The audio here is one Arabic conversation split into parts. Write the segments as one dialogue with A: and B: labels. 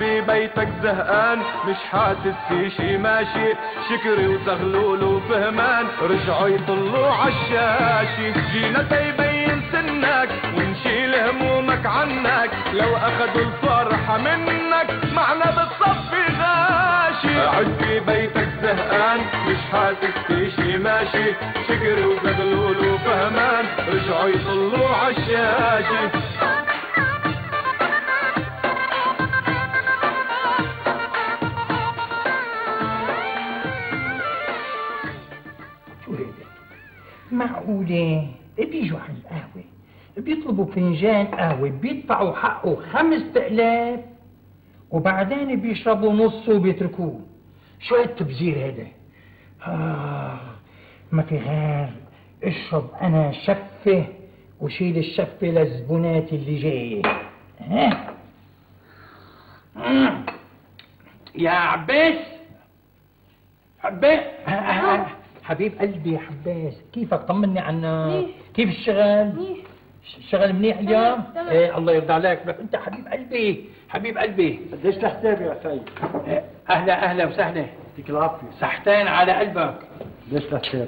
A: ببيتك زهقان مش حاسس في شي ماشي، شكري وزغلول وفهمان رجعوا يطلوا عالشاشي. جينا تيبين سنك ونشيل همومك عنك، لو اخدوا الفرحة منك معنا بالصف غاشي. قاعد في بيتك زهقان مش حاسس في شي ماشي، شكري وزغلول وفهمان رجعوا يطلوا عالشاشي.
B: معقولة بيجوا على القهوة بيطلبوا فنجان قهوة بيدفعوا حقه 5000 وبعدين بيشربوا نصه وبيتركوه؟ شو التبذير هذا؟ ما في غير اشرب انا شفة وشيل الشفة للزبونات اللي جاية. يا عباس حبيب قلبي يا حباس، كيفك؟ طمني عنك. كيف الشغل؟ الشغل منيح اليوم؟ ايه الله يرضى عليك. لك انت حبيب قلبي حبيب قلبي.
C: قديش تحسب يا سيد؟
B: اهلا وسهلا.
C: يعطيك العافية.
B: صحتين على قلبك.
C: قديش تحسب؟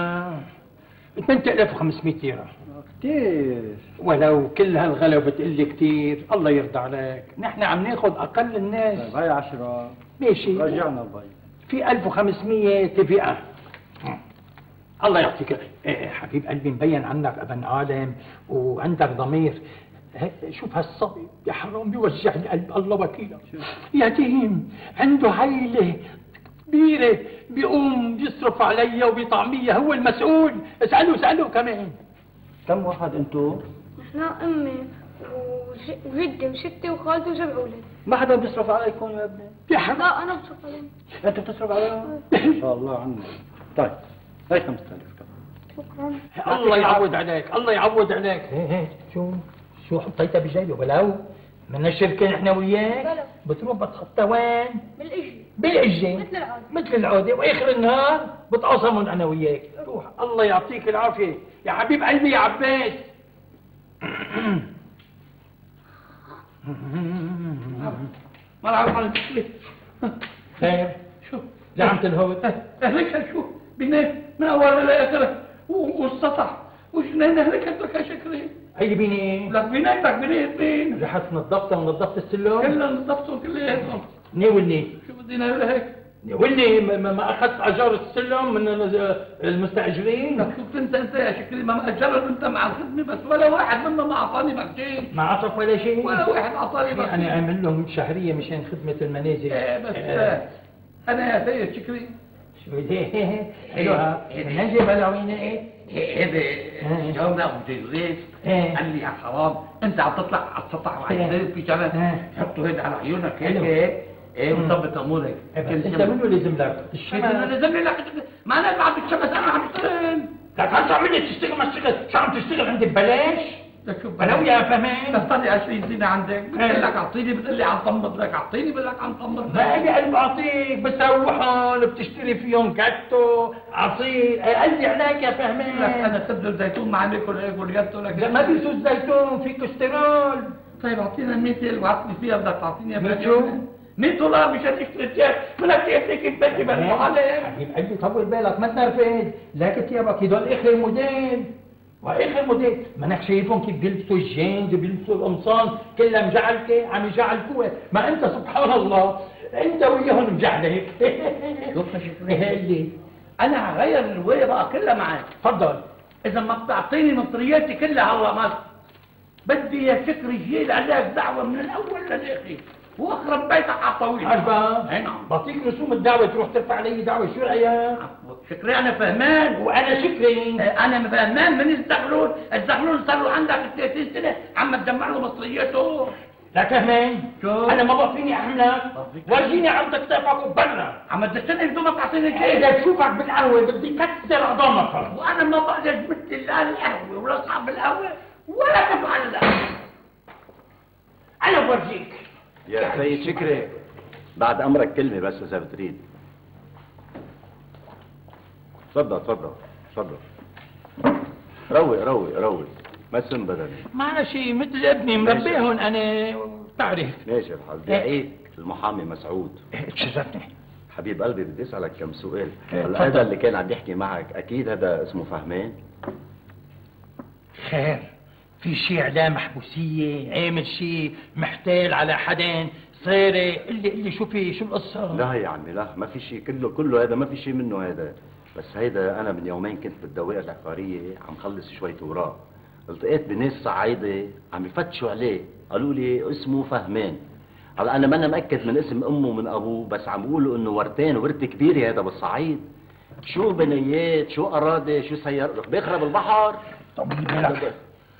B: 8500 ليرة.
C: كثير.
B: ولو كل هالغلا بتقول لي كثير، الله يرضى عليك، نحن عم ناخذ اقل الناس.
C: طيب هي 10
B: ماشي
C: رجعنا البيت.
B: في 1500 تفقة. الله يعطيك. حبيب قلبي مبين عنك ابن عالم وعندك ضمير. شوف هالصبي يا حرام بيوجع القلب، الله وكيلك. يتيم عنده عيلة كبيرة بيقوم بيصرف علي وبطعمية، هو المسؤول. اسأله كمان.
C: كم واحد انتو؟
D: احنا امي وجدي وستي وخالتي وسبع اولاد.
C: ما حدا بيصرف عليكم يا ابني؟
B: يا حرام.
D: لا انا بصرف عليهم.
C: انت بتصرف عليهم؟ ما شاء الله عنك. طيب هي 5000 كمان.
D: شكرا.
B: الله يعود عليك، الله يعود عليك. شو حطيتها بجيبه؟ ولو من الشركة نحن وياك بتروح بتحطها وين؟ بالعجة مثل العادة واخر النهار بتقاسمهم انا وياك. روح الله يعطيك العافية يا حبيب قلبي يا عباس.
E: مرحبا.
B: خير شو زعمت الهود؟
E: اهلك شو بنات من اول لاخره والسطح وجنان اهلك لك يا شكري.
B: اي بنايه؟
E: لك بنايتك بنايه اثنين.
B: رحت نظفتها ونظفت السلم؟
E: كلها نظفتهم كلياتهم.
B: ناولني.
E: شو بدي ناول هيك؟
B: ناولني. ما اخذت اجار السلم من المستاجرين؟
E: لك شو انت يا شكري ما مأجرهم انت مع الخدمه بس ولا واحد منهم ما اعطاني بكتين.
B: ما عطف ولا شيء؟
E: ولا واحد اعطاني بكتين.
B: انا عامل لهم شهريه مشان خدمه المنازل.
E: بس انا يا سيد شكري
B: شو حلوها نجي بلاوينا
E: هذا جاوبنا ابو جيزيز قال لي يا حرام انت عم تطلع على السطح وعايز في شغله حطوا هيدا على عيونك هيك وثبت امورك.
B: انت منو لازم لك؟
E: انا لازم لك ما انا بعد الشمس انا عم بشتغل.
B: لك انت عملت تشتغل ما تشتغل، شو عم تشتغل عندي ببلاش؟ بلاوي يا فهمان.
E: بطلي 20 سنه عندك بتقول لك اعطيني بتقول لي عم طمض لك اعطيني بقول لك عم طمض لك.
B: ما لي قلب اعطيك بتروحهم بتشتري فيهم كاتو عصير قلبي عليك يا فهمان.
E: لك انا سد الزيتون ما عندكم هيك والجاتو لك
B: ما بيسوي الزيتون في كوليسترول.
E: طيب اعطينا 100 وعطني فيها بدك تعطيني يا
B: فهمان. شو؟
E: $100 مشان اشتري ثياب بدك كيف بدي بروح عليه.
B: حبيب قلبي طول بالك ما تنرفز، لك ثيابك هدول اخر موديل واخر موديل. ما شايفهم كيف بيلبسوا الجينز وبيلبسوا القمصان كلها مجعلكه عم يجعلكوها. ما انت سبحان الله انت وياهم مجعلك.
E: شوف يا شكري انا هغير الروايه بقى كلها معك.
B: تفضل.
E: اذا ما بتعطيني مصرياتي كلها هلا مصر بدي يا شكري جيل عليك دعوه من الاول للاخر واخرب بيتك على الطويل.
B: عرفان؟
E: اي نعم.
B: بعطيك رسوم الدعوه تروح ترفع علي دعوه. شو رايك؟
E: شكري انا فهمان
B: وانا شكري
E: انا فهمان من الزغلول صار له عندك 30 سنه عم تجمع له مصرياته.
B: لا فهمان
E: شو؟
B: انا ما بعطيني احملك واجيني عند كتافك وبرا
E: عم تدشني بدون ما تعطيني شيء.
B: اذا بشوفك بالقهوه بدي كسر عظامك.
E: وانا ما بقدر مثل لا القهوه ولا اصحاب القهوه ولا بفعل ذلك.
B: انا بورجيك
F: يا سيد شكري بعد امرك كلمه بس اذا بتريد. تفضل روق ما تنبرني.
B: معنا شيء مثل ابني مربيهم انا بتعرف.
F: ماشي الحال بعيد المحامي مسعود.
B: تشرفني.
F: حبيب قلبي بدي اسالك كم سؤال.
B: إيه،
F: هلا
B: تفضل.
F: هذا اللي كان عم يحكي معك اكيد هذا اسمه فهمان؟
B: خير، في شي اعلام محبوسيه، عامل شي محتال على حدا، صايره اللي شو القصه؟
F: لا يا عمي لا، ما في شيء، كله هذا ما في شيء منه هذا. بس هيدا انا من يومين كنت بالدوائر العقاريه عم خلص شويه اوراق، التقيت بناس صعايده عم يفتشوا عليه، قالوا لي اسمه فهمان. هلا انا ما انا مأكد من اسم امه ومن ابوه، بس عم بيقولوا انه ورثين ورثه كبيره هذا بالصعيد. شو بنيات، شو اراضي، شو سيارات، بيخرب البحر.
B: طب بالك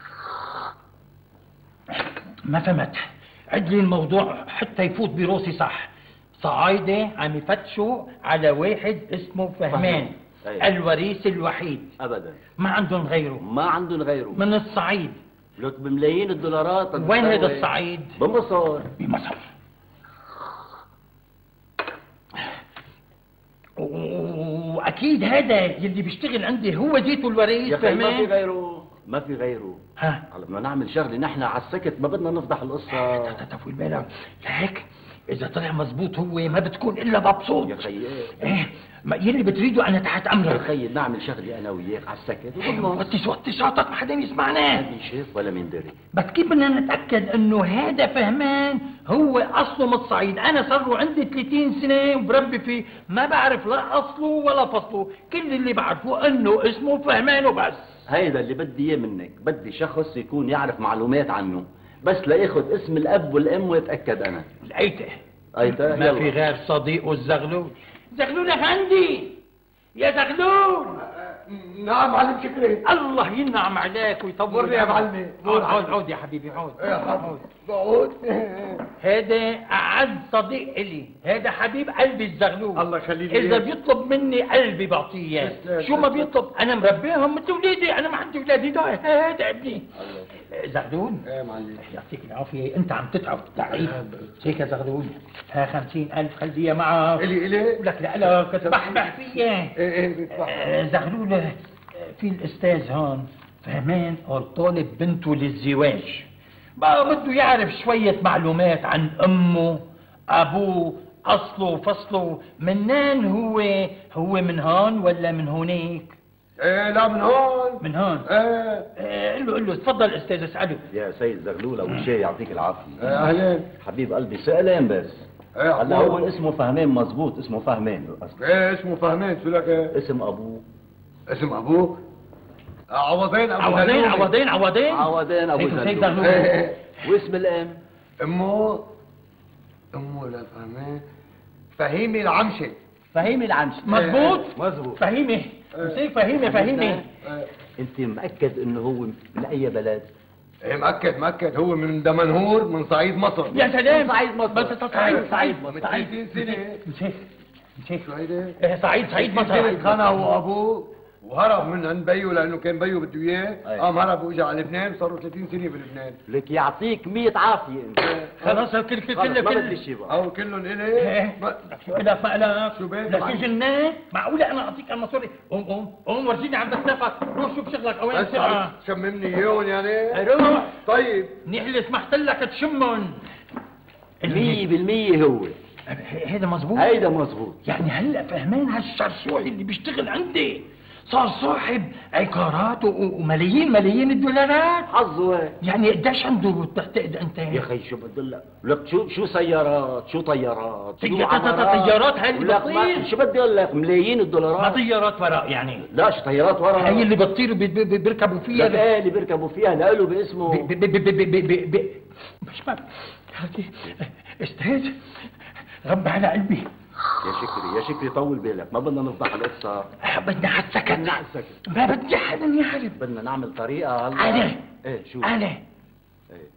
B: ما فهمت، عد لي الموضوع حتى يفوت براسي صح. صعايده عم يفتشوا على واحد اسمه فهمان،
F: أيه.
B: الوريث الوحيد،
F: ابدا
B: ما عندهم غيره،
F: ما عندهم غيره،
B: من الصعيد.
F: لك بملايين الدولارات.
B: وين هذا الصعيد؟
F: بمصر.
B: بمصر. واكيد هذا يلي بيشتغل عندي هو ذيته الوريث
F: يا اخي ما في
B: فهمان.
F: غيره، ما في غيره.
B: ها
F: هلا بدنا نعمل شغله نحن على السكت، ما بدنا نفضح القصه.
B: طول بالك لهيك اذا طلع مزبوط هو ما بتكون الا مبسوط.
F: يا خيي
B: ايه ما يلي بتريده انا تحت
F: يا
B: امرك.
F: خيي نعمل شغله انا وياك على السكت.
B: وطي صوتك ما حدا يسمعنا.
F: ما شاف ولا من دري.
B: بس كيف بدنا نتاكد انه هذا فهمان هو اصله من الصعيد؟ انا صار له عندي 30 سنه وبربي فيه، ما بعرف لا اصله ولا فصله، كل اللي بعرفه انه اسمه فهمان وبس.
F: هيدا اللي بدي اياه منك، بدي شخص يكون يعرف معلومات عنه، بس لاخذ اسم الاب والام واتاكد انا.
B: لقيته
F: ايتا
B: ما في غير صديقه الزغلول. زغلول افندي، يا زغلول.
G: نعم معلم شكري.
B: الله ينعم عليك ويطول
G: يا معلمي.
B: عود يا حبيبي عود.
G: بعود.
B: هذا أعز صديق إلي، هذا حبيب قلبي الزغلول.
G: الله يخلي لي
B: إذا
G: إياه.
B: بيطلب مني قلبي بعطيه إياه، شو ما بيطلب أنا مربيهم مثل ولادي، أنا ما عندي ولادي ده هذا ابني. زغلول
G: ايه معلم.
B: يعطيك العافية، أنت عم تتعب تعيب هيك يا زغلول. ها 50,000 خليها معك.
G: إلي
B: لك لا بحبح فيها.
G: ايه
B: زغلول في الأستاذ هون فهمان طالب بنته للزواج، بقى بده يعرف شوية معلومات عن أمه، أبوه، أصله فصله، منين هو من هون ولا من هونيك؟
G: ايه لا من هون.
B: من هون. قل له تفضل أستاذ اسأله.
F: يا سيد زغلول اول شيء يعطيك العافيه.
G: اهلين.
F: حبيب قلبي سؤالين بس.
G: ايه
F: هلا هو اسمه فهمان مزبوط، اسمه فهمان اصلا.
G: ايه اسمه فهمان. شو لك ايه؟
F: اسم ابوه؟
G: اسم ابوك؟ عوضين ابو
B: عوضين
G: زلومي.
B: عوضين عوضين
F: عوضين ابو
B: هيك
F: زلومي.
B: زغلول.
G: ايه
F: واسم الام؟
G: امه لا فهمان. فهيمي العمشي.
F: فهيمي العنش.
B: مزبوط
F: مزبوط.
B: فهيمة مسيك فهيمة.
F: انت مأكد انه هو من اي بلد؟
G: ايه مأكد هو من دمنهور من صعيد مصر.
B: يا سلام
F: صعيد مصر.
B: بس صعيد
G: من 30 سنة.
B: مسيك
G: شو هيدا؟
B: صعيد مصر.
G: خانه هو وابوه وهرب من عند بيو لانه كان بيو بده اياه، قام هرب واجى على لبنان، صاروا 30 سنه بلبنان.
F: لك يعطيك 100 عافيه انت.
B: خلاص
F: خلص ما بدي شيء بقى.
G: او كلهم الي.
B: شو لك ما لك
G: شو بك؟
B: لك جنان؟ معقولة أنا أعطيك المصاري؟ قوم ورجيني عم تتنفس، روح شوف شغلك أوين
G: بس عم تشممني اياهم يعني؟
B: روح
G: طيب
B: منيح اللي سمحت لك تشمهم.
F: 100% هو.
B: هيدا مزبوط؟
F: هيدا مزبوط.
B: يعني هلا فهمان هالشرشوح اللي بيشتغل عندي صار صاحب عقارات وملايين الدولارات.
F: حظه.
B: يعني قديش عنده تعتقد انت؟
F: يا اخي شو بدي لك؟ لك شو سيارات، شو طيارات، شو
B: طيارات هاي اللي بتطير.
F: شو بدي اقول لك؟ ملايين الدولارات.
B: ما طيارات وراء يعني؟
F: لا شو طيارات ورا.
B: هي اللي بتطير بيركبوا فيها.
F: لا اللي بيركبوا فيها له باسمه.
B: مش ما استاذ غب على قلبي.
F: يا شكري طول بالك، ما بدنا نفضح القصة.
B: بدنا على السكت.
F: بدنا على السكت.
B: ما بدي حدا يعرف.
F: بدنا نعمل طريقة هلا.
B: أنا.
F: ايه شو؟
B: أنا.
F: ايه.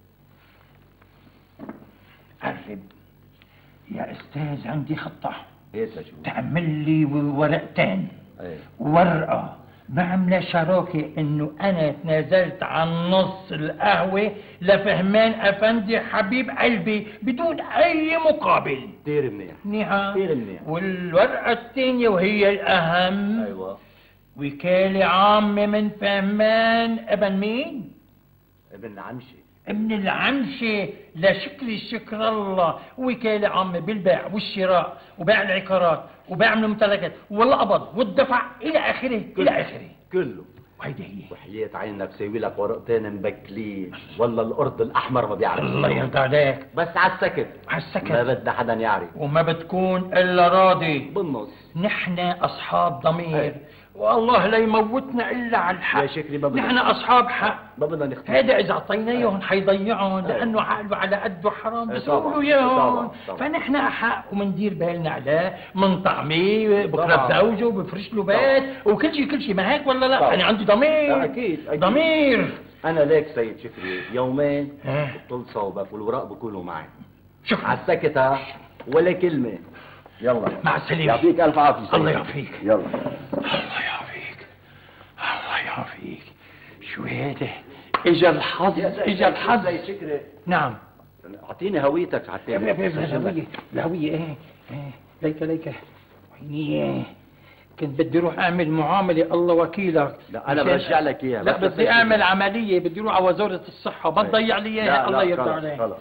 B: قرب يا أستاذ، عندي خطة.
F: ايه شو؟
B: تعمل لي ورقتين.
F: ايه.
B: ورقة بعملها شراكة إنه أنا تنازلت عن نص القهوة لفهمان أفندي حبيب قلبي بدون أي مقابل.
F: كثير منيح.
B: منيحة.
F: كثير منيح.
B: والورقة الثانية وهي الأهم.
F: ايوه.
B: وكالة عامة من فهمان ابن مين؟
F: ابن عمشي.
B: من العمشة لشكل شكر الله، وكالة عامة بالبيع والشراء وبيع العقارات وبيع من الممتلكات والقبض والدفع إلى آخره إلى آخره
F: كله.
B: وهيدي هي.
F: وحياة عينك سوي لك ورقتين مبكلين، والله القرد الأحمر ما بيعرف.
B: الله يرضى عليك.
F: بس على السكت.
B: على السكت.
F: ما بدنا حدا يعرف.
B: وما بتكون إلا راضي.
F: بالنص.
B: نحن أصحاب ضمير. والله لا يموتنا الا على الحق.
F: يا شكري ما بدنا.
B: نحن اصحاب حق.
F: ما بدنا نختلف.
B: هذا اذا اعطيناهم حيضيعهم، لانه عقله على قده حرام بيسووا اياهم. فنحن احق ومندير بالنا عليه، منطعميه، بقرب زوجه، بفرش له بيت وكل شيء كل شيء. ما هيك ولا لا؟
F: طبعا.
B: انا عندي ضمير.
F: اكيد
B: ضمير.
F: انا ليك سيد شكري يومين بطل صوبك والوراق بكونوا معي.
B: شكرا.
F: على السكت ها، ولا كلمه. يلا
B: مع السلامه.
F: يعطيك الف عافيه سيد.
B: الله يعافيك.
F: يلا.
B: الله يعافيك. الله يعافيك. شو هذا؟ اجا الحظ. اجا الحظ.
F: سيد شكري.
B: نعم.
F: اعطيني هويتك حتى
B: الهوية ايه ليك ويني كنت بدي اروح اعمل معاملة الله وكيلك.
F: لا انا برجع لك اياها.
B: لا بدي اعمل عملية، بدي اروح على وزارة الصحة، ما تضيع لي اياها. الله يرضى عليك.
F: خلص.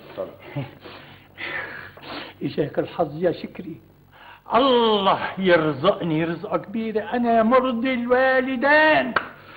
B: اجاك الحظ يا شكري. الله يرزقني رزقة كبيرة، انا مرضي الوالدين.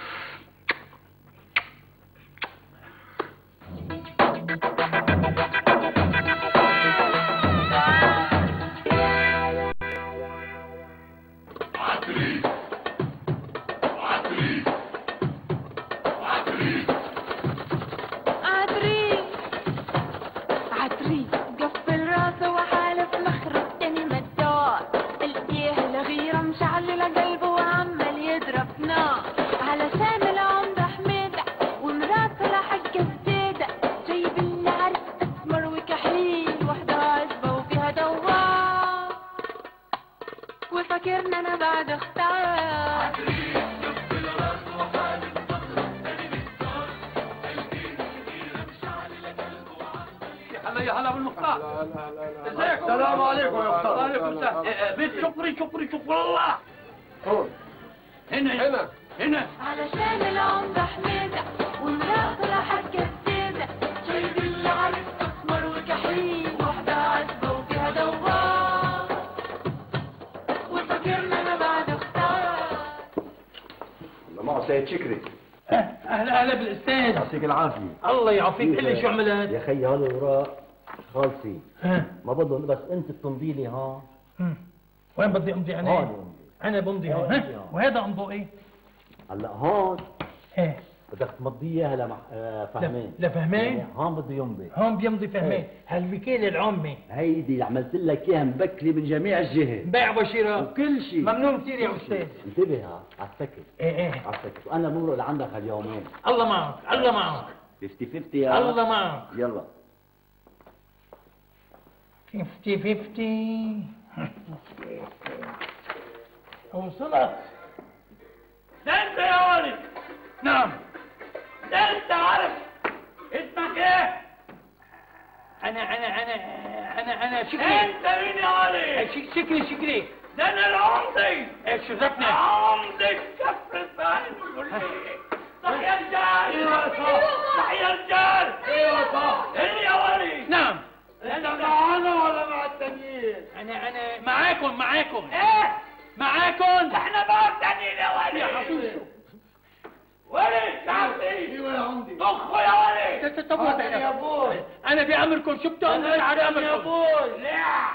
H: فاكرني انا بعد اختار.
E: يا هلا بالمختار. ازيك؟
G: السلام عليكم يا مختار.
E: وعليكم السلام. بيت شكري الله. هنا
H: علشان العمر حميدة والمراس راحت كسيدة، شايب اللي عرف اسمر وكحيل، واحدة عزبة وفيها دوار، وفاكرنا انا بعد اختار.
F: الله معه سيد شكري.
B: اهلا بالاستاذ.
F: يعطيك العافيه.
B: الله يعافيك. قل لي شو عملت؟
F: يا خيي هذا الوراق خالصي، ما بدهم بس انت بتمضي لي ها.
B: وين بدي امضي انا؟
F: هون
B: انا بمضي هون. وهذا امضوا ايه؟
F: هلا هون
B: ايه
F: بدك تمضي اياها لفهمين.
B: لفهمين؟
F: هون بده يمضي.
B: هون بيمضي فهمين. هالوكاله العامه
F: هيدي اللي عملت لك اياها مبكله من جميع الجهات،
B: بيع وشراء
F: وكل شيء
B: ممنون كثير يا استاذ.
F: انتبه على السكت.
B: ايه
F: على السكت. وانا بمرق لعندك هاليومين.
B: الله معك. الله معك.
F: 50-50 يا
B: الله معك.
F: يلا
B: 50-50. وصلت.
E: ده انت يا ولد.
B: نعم.
E: ده انت عارف اسمك ايه؟
B: انا شكري.
E: انت مين يا ولد؟
B: شكري.
E: ده انا العمدي.
B: شرفنا.
E: عمدي كفر الفهم الكلية. صح يا رجال.
G: ايوه صح.
E: صح يا رجال.
G: ايوه صح.
E: ايه يا ولد؟
B: نعم.
G: انت معانا ولا مع التانيين؟
B: انا معاكم.
E: ايه؟
B: معاكم.
E: احنا بقى التانيين يا ولد.
B: يا حبيبي.
E: ولد تعبتي.
G: ايوه يا عمدي.
E: طخوا يا ولد.
G: هذا يا بوي.
B: انا بامركم. شو بتعمل على امركم
E: يا بوي. لا.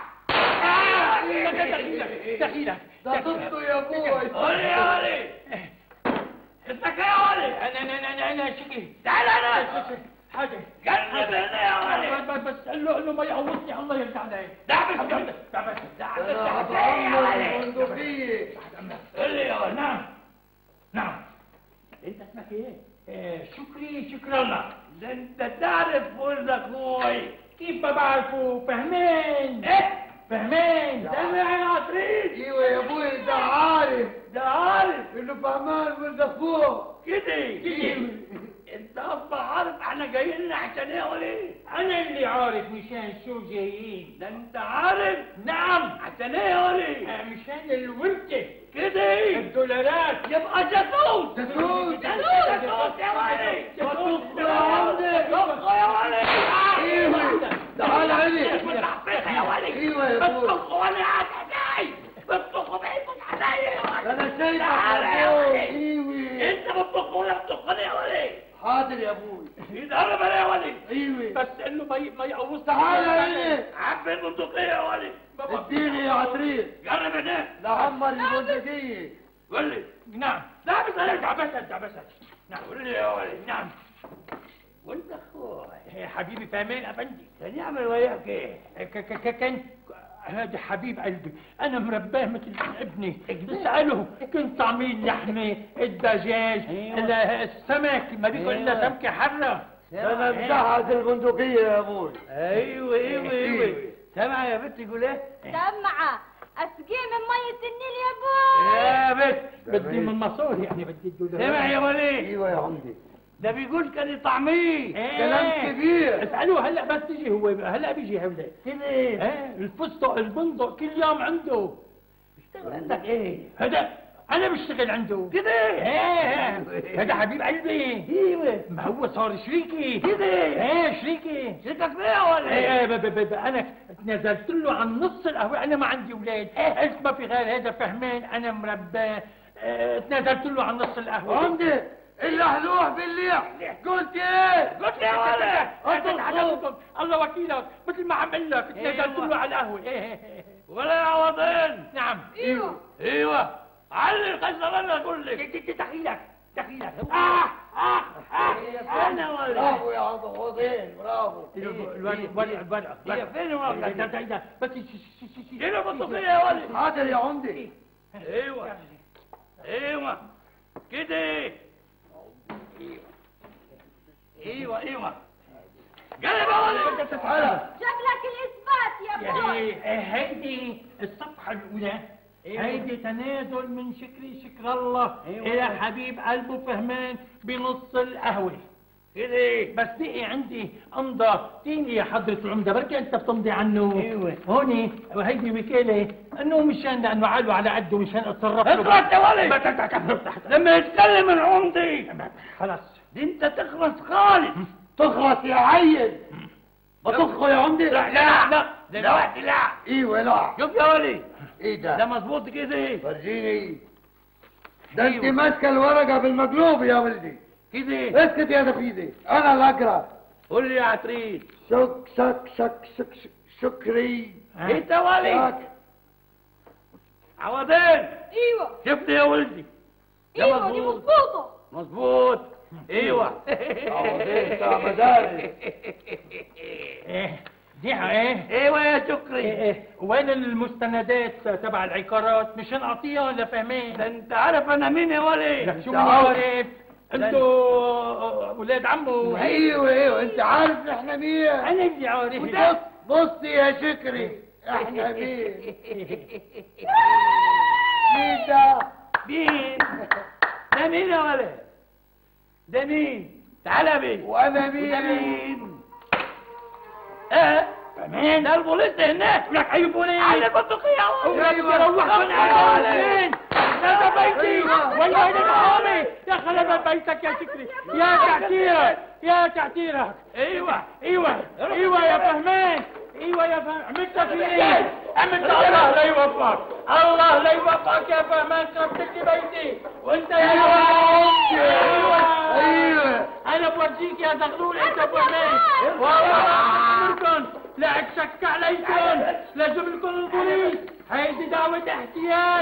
B: دخيلك.
G: ده ضده يا بوي.
E: قول يا ولد. اسمك ايه يا ولد؟
B: انا شكري.
E: تعال انا.
B: حاجه
E: قلب هنا يا ولد.
B: بس قال له انه ما يعوضني. الله يرضى عليك.
E: دعبس
G: انا هتعمل بندقية.
E: قول لي يا ولد.
B: نعم. انت اسمك ايه؟ شكري الله.
E: ده انت تعرف ولد اخوي.
B: كيف ما بعرفه؟ فهمين.
E: ايه؟
B: فهمين.
E: ده يعني عفريت.
G: ايوه يا ابوي ده عارف.
E: ده عارف
G: انه فهمان ولد اخوه.
E: كده. انت اصلا عارف احنا جايين لنا عشان ايه ولا ايه؟
B: انا اللي عارف مشان شو جايين.
E: ده انت عارف؟
B: نعم.
E: عشان ايه ولا ايه؟
B: مشان الورثة.
E: كده.
B: الدولارات.
E: يبقى جاسوس.
G: جاسوس.
E: جاسوس يا ولد.
G: جاسوس يا عمدي.
E: يا ولد. ولي
G: ايوه يا ابوي
E: بتطخوا ولي علي بتطخوا بيتك علي
G: انا شايفك
E: تعالى
G: يا
E: يا
G: ابوي
E: ولي.
G: ايوه
E: انت بتطخ ولا بتطخني يا ولي
G: حاضر يا ابوي
E: يتقرب علي يا ولي
G: ايوه
B: بس قال له ما يقوص
G: تعالى هنا
E: عبي البندقية يا ولي
G: اديني يا عطريس
E: جرب هناك
G: لعمر البندقية
E: ولي
B: نعم
E: لا بس انا
B: دعبسك
E: نعم ولي يا ولي
B: نعم
E: وانت اخوي
B: يا حبيبي فاهمين افندي
E: كان يعمل وياك ايه
B: كان هذا حبيب قلبي انا مرباه مثل ابني اساله كنت طعمين لحمه الدجاج السمك ما بيقول الا سمكه حره
G: انا مجهز البندقية يا ابوي
E: ايوه سامع يا بنت يقول ايه
H: سمعة اسقيه من مية النيل يا ابوي
E: يا بنت
B: بدي من مصور يعني بدي الدولار
E: سامع يا ولي
G: ايوه يا عمدي
E: ده بيقول كان يطعميه
G: كلام كبير
B: اساله هلا بس تيجي هو هلا بيجي هولا
E: كده
B: الفستق البندق كل يوم عنده
E: اشتغل عندك ايه
B: هذا انا بشتغل عنده
E: كده
B: هذا حبيب قلبي
E: ايوه
B: ما هو صار شريكي
E: كده
B: شريكي
E: شركك بيه ولا
B: انا نزلت له عن نص القهوه انا ما عندي اولاد قلت ما في غير هذا فهمان انا مرباه نزلت له عن نص القهوه
G: عمدي اللحلوح بالليح قلت ايه
E: قلت يا ولد
B: الله وكيلك مثل ما عمل لك نزلت له على القهوه
E: ولا يا عوضين
H: ايوه
E: ايوه علي القصه انا اقول لك
B: دخيلك
E: انا ولا
G: برافو يا عوضين برافو
B: الورقه
E: هي فين الورقه
B: بس
E: هنا بطقيه يا ولد
G: حاضر يا عمدي
E: ايوه كده ايوه قلب يا ولد
H: شكلك الاثبات يا ابوي
B: هيدي الصفحه الاولى هيدي تنازل من شكر الله الى حبيب قلبه فهمان بنص القهوه
E: كده
B: بس بقي عندي امضى تيني يا حضرة العمدة بركي انت بتمضي عنه هوني وهيدي وكالة انه مشان لانه عاله على قده مشان اتصرف له
E: اخرس يا ولد
B: ما تفتح
E: لما يتكلم العمدي
B: خلاص
E: دي انت تخرس خالص
G: تخلص يا عيل بطخه يا عمدي
E: لا وقت لا
G: ايوه لا
E: شوف يا ولد
G: ايه
E: ده
G: ده
E: مظبوط كده
G: فرجيني ده انت ماسكه الورقه بالمقلوب يا ولدي
E: كده
G: اسكت يا دفيدي انا اللي اقرا
E: قول لي يا عتريس
G: شكري
E: انت يا ولد عوضين
H: ايوه
E: شفت يا ولدي ده
H: ايوه دي مظبوطة
E: مظبوط ايوه
G: عوضين بتاع مدارس
B: دي
E: ايوه يا شكري
B: وين المستندات تبع العقارات مشان اعطيها ولا فهمان
E: ده انت عارف انا مين يا ولد
B: لك شو مين عارف انتوا ولاد عمو
G: ايوه انت عارف احنا مين
B: انا اللي عارف
G: بص يا شكري احنا مين مين ده
E: مين ده مين يا ولد ده مين تعال بيه
G: وانا مين
E: مين ده البوليس هناك
B: لك اي بوليس
E: على البندقية
B: روح من عين هذا بيتي ولا هذا محامي يا خلنا بيتك يا شكري يا تعتيرك ايوه يا فهمان يا فهمان عملت في ايه عملت الله لا يوفقك الله لا يوفقك يا فهمان خربت لي بيتي وانت يا ايوه انا بورجيك يا زغلول انت فهمان والله لا تشك عليكم لازم لكم البوليس هيدي دعوة احتيال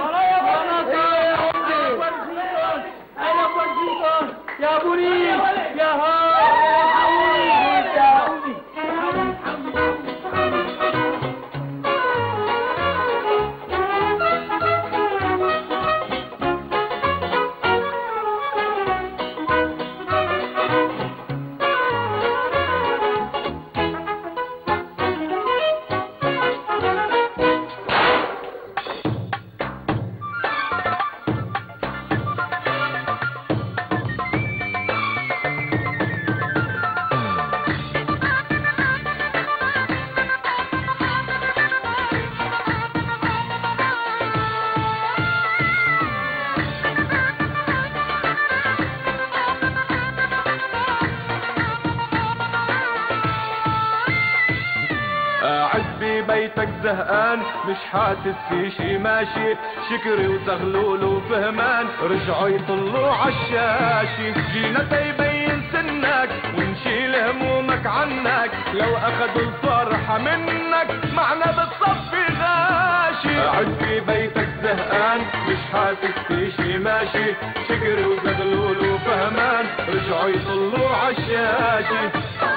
B: انا بورجيكم يا بوليس يا
A: قاعد ببيتك زهقان مش حاسس في شي ماشي، شكري وزغلول وفهمان رجعوا يطلوا عالشاشة. جينا تيبين سنك ونشيل همومك عنك، لو اخدوا الفرحة منك معنا بتصفي غاشي. قاعد ببيتك زهقان مش حاسس في شي ماشي، شكري وزغلول وفهمان رجعوا يطلوا عالشاشة.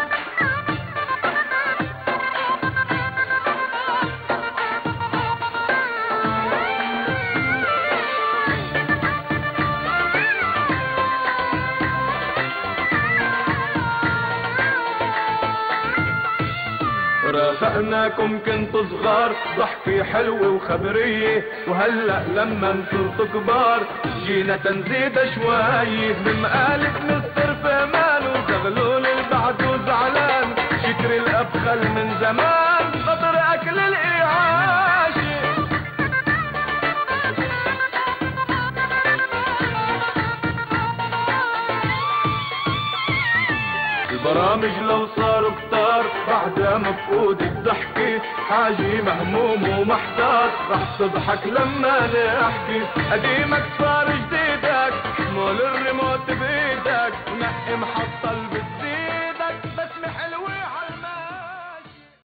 A: رافقناكم كنتوا صغار ضحكة حلوة وخبرية، وهلأ لما صرتوا كبار جينا تنزيد شوي. بمقالب مستر فهمان وزغلول البعد وزعلان، شكر الأبخل من زمان قدر أكل الإعاشة. البرامج لو صاروا كتار بعدها مفقود الضحكة، حاجي مهموم ومحتار رح تضحك لما نحكي. قديمك صار جديدك، مول الريموت بإيدك ونقي محطة